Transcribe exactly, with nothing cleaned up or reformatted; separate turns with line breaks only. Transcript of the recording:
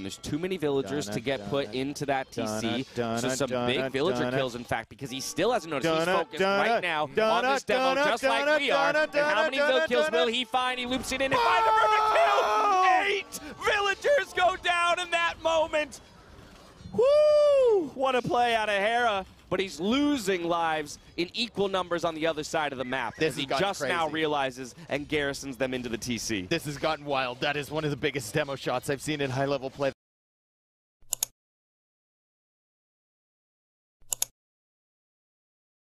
There's too many villagers
Donna,
to get
Donna,
put into that T C.
Donna,
so some
Donna,
big villager
Donna.
kills, in fact, because he still hasn't noticed. He's
Donna,
focused
Donna,
right now
Donna,
on this demo,
Donna,
just
Donna,
like we are.
Donna,
And how
Donna,
many
Donna,
vill kills
Donna.
will he find? He loops it in and finds the perfect kill! Eight villagers go down in that moment. Woo! What a play out of Hera. But he's losing lives in equal numbers on the other side of the map.
This
as he
has
just
gotten
now
crazy.
realizes and garrisons them into the T C.
This has gotten wild. That is one of the biggest demo shots I've seen in high-level play.